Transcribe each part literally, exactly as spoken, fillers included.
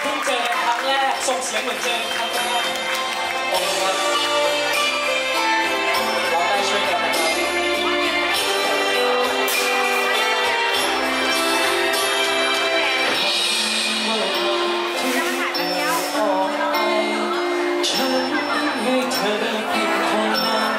พิ่งเจอกันครั้งแรกส่งเสียงเหมือนเจอครั้งแรกโอ้โหเราได้ช่วยกันนะครับฉันให้เธอเพียงคนนั้น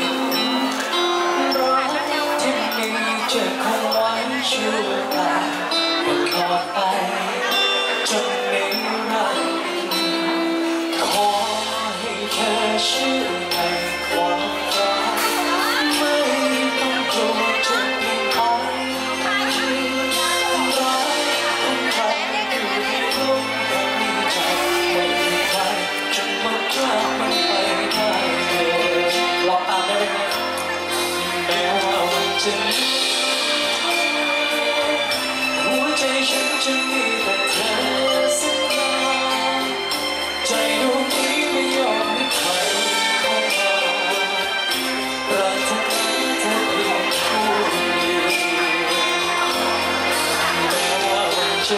รักที่มีจะคงไว้ชั่วตาตลอดไปจนนิรันดร์ขอให้เธอเชื่อในความรักไม่ต้องกลัวจะเปลี่ยนไปรักของเราอยู่ในลมหายใจไม่มีใครจะมาพรากมันไปได้เลยลองตามได้ไหมแม้ว่าวันจะหัวใจฉันจะมีแต่เธอสักครั้งใจดวงนี้ไม่ยอมให้ใครเข้ามาปรารถนาเธอเพียงผู้เดียวแม้ว่าวันจะ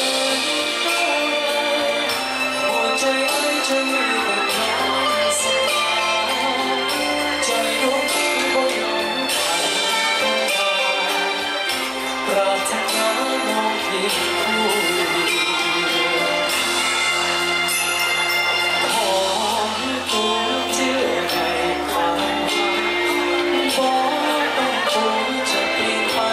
หัวใจไอ้จะมีแต่เธอสักครั้งใจดวงนี้ไม่ยอมให้ใครเข้ามาปรารถนาน้องเพียงผู้เดียวขอให้ตัวเชื่อในความรักบอกต้องกลัวจะเปลี่ยนไป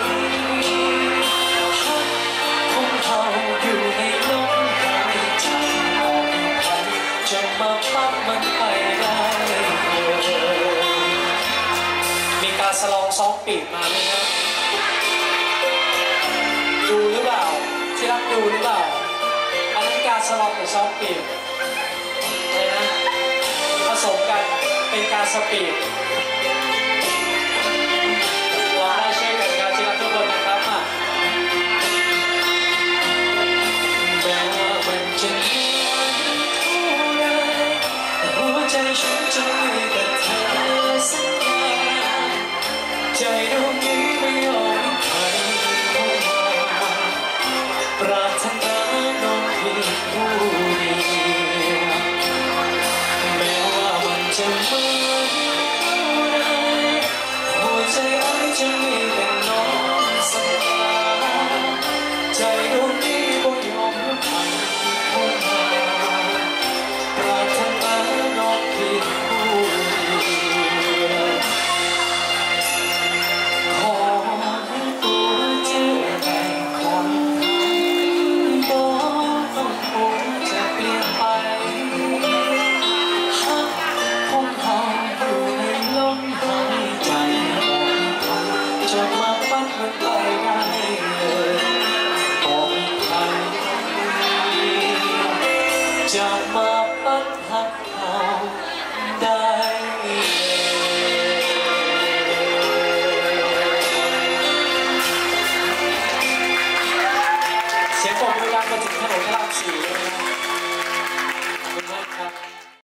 รักของเราอยู่ในลมหายใจออกไปจะมาพัดมันไปได้เลยมีการสลองซ้อมปีกมาไหมครับดูหรือเปล่าที่รักดูหรือเปล่าอันนั้นการสลองหรือซ้อมปีกอะไรนะผสมกันเป็นการสปีดเราได้ช่วยกันการที่รักทุกคนนะครับอ่ะแม้ว่ามันจะเหนื่อยเท่าไรหัวใจฉันจะมีแต่เธอสักวันใจดวงนี้ไม่ยอมให้ใครเข้ามาปรารถนาน้องเพียงผู้เดียวแม้ว่ามันจะเหมือนเท่าไรหัวใจไอ้จะมีแต่น้องสักครั้งใจดวงนี้บ่ยอมให้ใครเข้ามาปรารถนาน้องเพียงผู้เดียวขอให้ตัวเชื่อในความบอกต้องกลัวจะเปลี่ยนไปรักของเราอยู่ในลมหายใจอ่อนพันจะมาปัดมันไปได้เล